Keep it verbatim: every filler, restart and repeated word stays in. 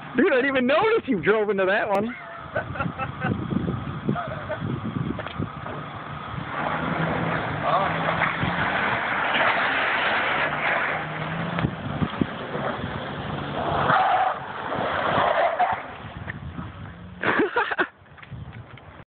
Dude, I didn't even notice you drove into that one.